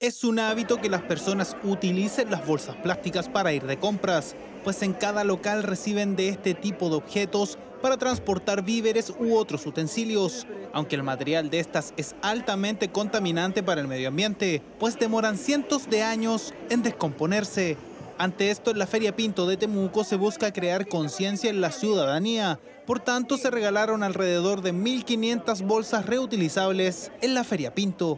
Es un hábito que las personas utilicen las bolsas plásticas para ir de compras, pues en cada local reciben de este tipo de objetos para transportar víveres u otros utensilios, aunque el material de estas es altamente contaminante para el medio ambiente, pues demoran cientos de años en descomponerse. Ante esto, en la Feria Pinto de Temuco se busca crear conciencia en la ciudadanía. Por tanto, se regalaron alrededor de 1.500 bolsas reutilizables en la Feria Pinto.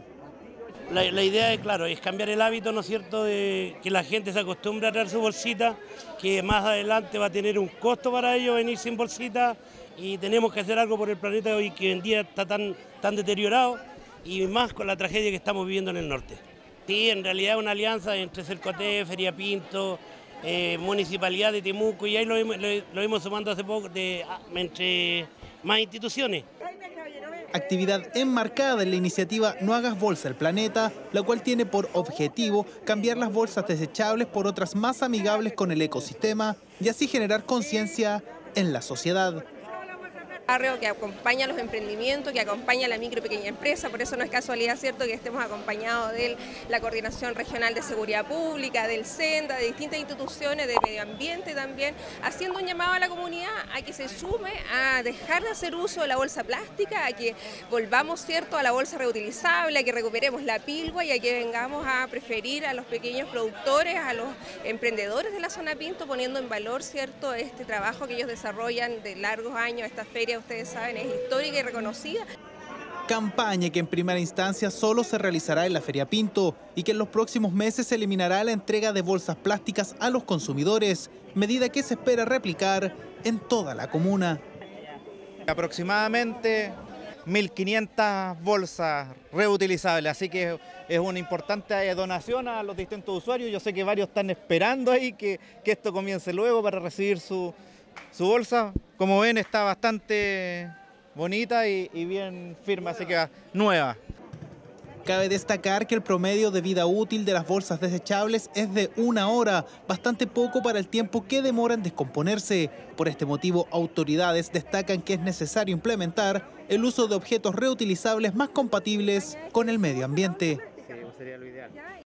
La idea es, claro, es cambiar el hábito, ¿no es cierto?, de que la gente se acostumbre a traer su bolsita, que más adelante va a tener un costo para ellos venir sin bolsita y tenemos que hacer algo por el planeta hoy que en día está tan deteriorado y más con la tragedia que estamos viviendo en el norte. Sí, en realidad es una alianza entre Cercoté, Feria Pinto, Municipalidad de Temuco y ahí lo hemos sumando hace poco entre más instituciones. Actividad enmarcada en la iniciativa No hagas bolsa al planeta, la cual tiene por objetivo cambiar las bolsas desechables por otras más amigables con el ecosistema y así generar conciencia en la sociedad. Barrio que acompaña a los emprendimientos, que acompaña a la micro y pequeña empresa, por eso no es casualidad, ¿cierto?, que estemos acompañados de la Coordinación Regional de Seguridad Pública, del SENDA, de distintas instituciones, de medio ambiente también, haciendo un llamado a la comunidad a que se sume a dejar de hacer uso de la bolsa plástica, a que volvamos, ¿cierto?, a la bolsa reutilizable, a que recuperemos la pilgua y a que vengamos a preferir a los pequeños productores, a los emprendedores de la zona Pinto, poniendo en valor, ¿cierto?, este trabajo que ellos desarrollan de largos años. Esta feria, ustedes saben, es histórica y reconocida. Campaña que en primera instancia solo se realizará en la Feria Pinto y que en los próximos meses se eliminará la entrega de bolsas plásticas a los consumidores, medida que se espera replicar en toda la comuna. Aproximadamente 1.500 bolsas reutilizables, así que es una importante donación a los distintos usuarios. Yo sé que varios están esperando ahí que esto comience luego para recibir su bolsa. Como ven, está bastante bonita y bien firme, así que nueva. Cabe destacar que el promedio de vida útil de las bolsas desechables es de 1 hora, bastante poco para el tiempo que demora en descomponerse. Por este motivo, autoridades destacan que es necesario implementar el uso de objetos reutilizables más compatibles con el medio ambiente.